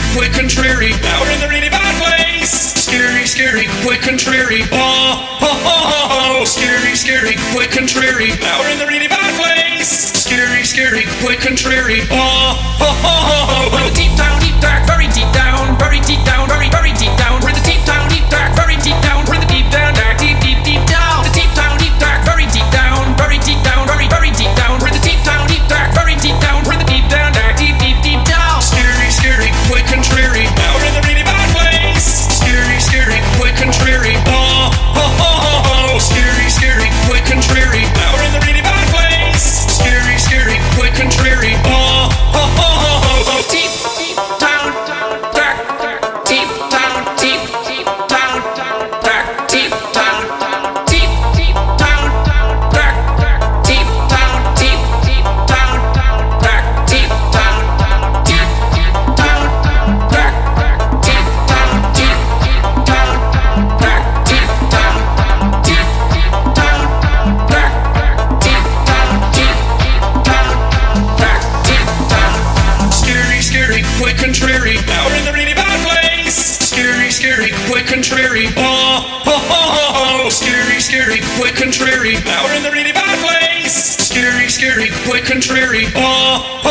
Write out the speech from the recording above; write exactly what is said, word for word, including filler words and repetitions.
quick, contrary. Now we're in the really bad place. Scary, scary, quick, contrary. Oh, oh, oh, oh. Scary, scary, quick, contrary. Now we're in the really bad place. Scary, scary, quick, contrary. Oh, oh, oh, oh. We're in the deep down, deep dark, very deep down, very deep down, very, very deep down. We're in the deep down, deep dark, very deep down. We're in the deep down, dark, deep, deep, deep down. The deep down, deep dark, very deep down, very deep down, very, very deep down. We're in the deep down, deep dark, very deep down. We're in the deep down, dark, deep, deep, deep down. Scary, scary, quick, contrary. Now we're in the really bad place. Scary, scary, quick, contrary. Oh, oh, oh, oh, oh. Scary, scary, quick, contrary. Now we're in the really bad place. Scary, scary, quick, contrary. Oh, oh, oh, oh, oh. Deep, deep down, dark, deep down, deep, deep down, dark, deep down, deep, deep down, dark, deep down, deep, deep down, dark, deep down, deep, deep down, dark, deep down, deep, deep down, dark, deep down, deep, deep down, dark, deep down, deep, deep down, dark, deep down. Scary, scary, quick, contrary. Now we're in the really bad place. Scary, scary, quick, contrary. Oh, oh, oh, oh, oh. Scary, scary, quick, contrary. Now we're in the really bad place. Scary, scary, quick, contrary. Oh, oh,